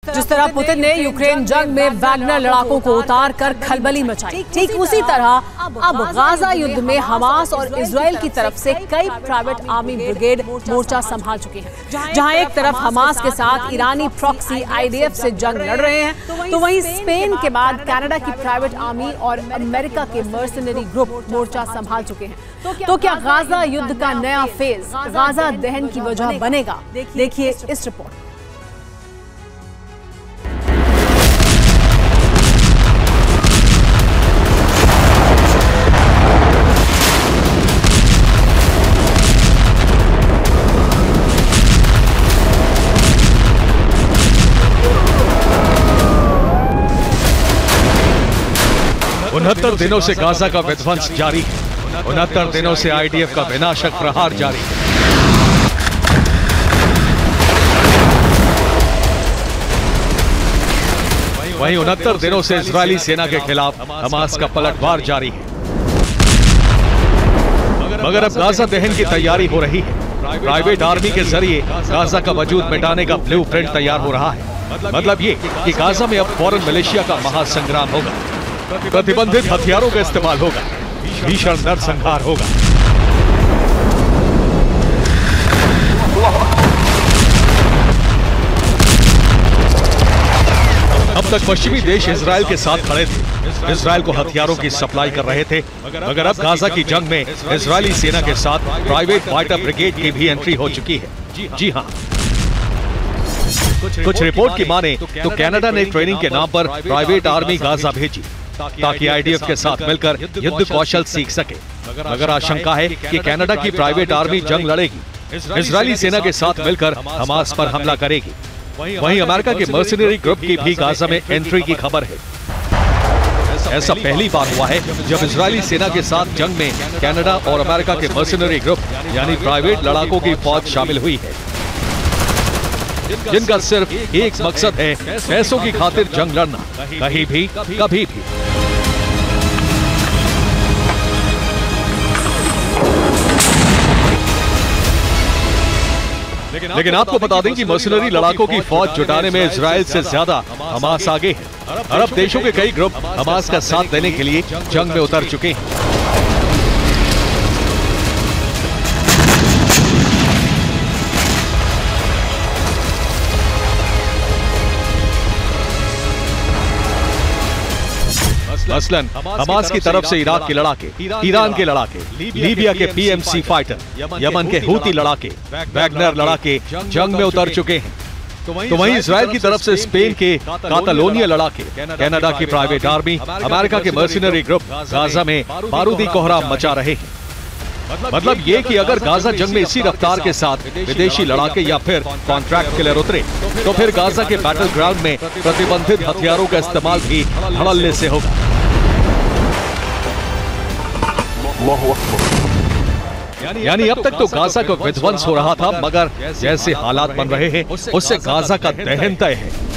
जिस तरह पुतिन ने यूक्रेन जंग में वैगनर लड़ाकों को उतार कर खलबली मचाई, ठीक उसी तरह अब गाजा युद्ध में हमास और इजराइल की तरफ से कई प्राइवेट आर्मी ब्रिगेड मोर्चा संभाल चुके हैं। जहां एक तरफ हमास के साथ ईरानी प्रॉक्सी IDF से जंग लड़ रहे हैं, तो वहीं स्पेन के बाद कनाडा की प्राइवेट आर्मी और अमेरिका के मर्सनरी ग्रुप मोर्चा संभाल चुके हैं। तो क्या गाजा युद्ध का नया फेज गाजा दहन की वजह बनेगा? देखिए इस रिपोर्ट। उनहत्तर दिनों से गाजा का विध्वंस जारी है। 69 दिनों से IDF का विनाशक प्रहार जारी है। वहीं 69 दिनों से इजरायली सेना के खिलाफ हमास का पलटवार जारी है। मगर अब गाजा दहन की तैयारी हो रही है। प्राइवेट आर्मी के जरिए गाजा का वजूद मिटाने का ब्लूप्रिंट तैयार हो रहा है। मतलब ये कि गाजा में अब फॉरेन मिलिशिया का महासंग्राम होगा, प्रतिबंधित हथियारों का इस्तेमाल होगा, भीषण नरसंहार होगा। अब तक पश्चिमी देश इजरायल के साथ खड़े थे, इजरायल को हथियारों की सप्लाई कर रहे थे, मगर अब गाजा की जंग में इजरायली सेना के साथ प्राइवेट फाइटर ब्रिगेड की भी एंट्री हो चुकी है। जी हां, कुछ रिपोर्ट की माने तो कनाडा ने ट्रेनिंग के नाम पर प्राइवेट आर्मी गाजा भेजी ताकि IDF के साथ मिलकर युद्ध कौशल सीख सके। मगर आशंका है कि कनाडा की प्राइवेट आर्मी जंग लड़ेगी, इजरायली सेना के साथ मिलकर हमास पर हमला करेगी। वहीं अमेरिका के मर्सनरी ग्रुप की भी गाजा में एंट्री की खबर है। ऐसा पहली बार हुआ है जब इजरायली सेना के साथ जंग में कनाडा और अमेरिका के मर्सनरी ग्रुप यानी प्राइवेट लड़ाकों की फौज शामिल हुई है, जिनका सिर्फ एक मकसद है, पैसों की खातिर जंग लड़ना, कहीं भी कभी भी। लेकिन आपको बता दें कि मर्सनरी लड़ाकों की फौज जुटाने में इजरायल से ज्यादा हमास आगे है। अरब देशों के कई ग्रुप हमास का साथ देने के लिए जंग में उतर चुके हैं। मसलन हमास की तरफ से इराक के लड़ाके, ईरान के लड़ाके, लीबिया के PMC फाइटर, यमन के हूती लड़ाके, वैगनर लड़ाके जंग में उतर चुके हैं। तो वहीं इजरायल की तरफ से स्पेन के कातालोनिया लड़ाके, कनाडा की प्राइवेट आर्मी, अमेरिका के मर्सनरी ग्रुप गाजा में बारूदी कोहराम मचा रहे हैं। मतलब ये कि अगर गाजा जंग में इसी रफ्तार के साथ विदेशी लड़ाके या फिर कॉन्ट्रैक्ट किलर उतरे, तो फिर गाजा के बैटल ग्राउंड में प्रतिबंधित हथियारों का इस्तेमाल भी धड़ल्ले से होगा। यानी अब तक तो गाजा का विध्वंस हो रहा था, मगर जैसे हालात बन रहे हैं उससे गाजा का दहन तय है।